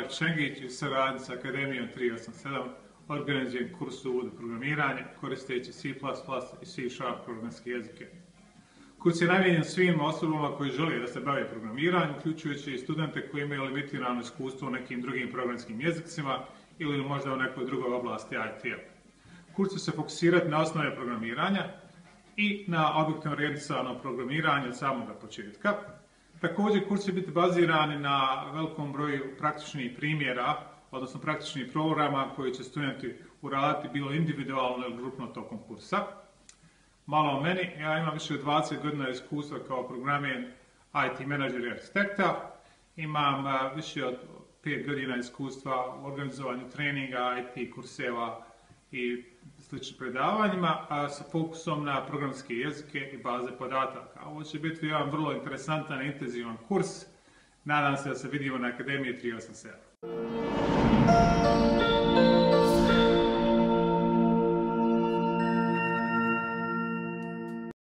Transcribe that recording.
Marek Čengić i u saradnji sa Akademijom 387 organizujem kurs uvod u programiranje koristeći C++ i C# programske jezike. Kurs je namijenjen svim osobama koji žele da se bave programiranjem, uključujući i studente koji imaju limitirano iskustvo u nekim drugim programskim jezicima ili možda u nekoj drugoj oblasti IT-a. Kurs će se fokusirati na osnove programiranja i na objektivno orijentisano programiranje od samoga početka. Također, kurs će biti baziran na velikom broju praktičnih primjera, odnosno praktičnih programa koji će studenti uraditi bilo individualno ili grupno tokom kursa. Malo o meni, ja imam više od 20 godina iskustva kao programer, IT menadžer i arhitekta. Imam više od 5 godina iskustva u organizovanju treninga, IT kurseva i sličnim predavanjima sa fokusom na programske jezike i baze podataka. Ovo će biti jedan vrlo interesantan i intenzivan kurs. Nadam se da se vidimo na Akademiji 387.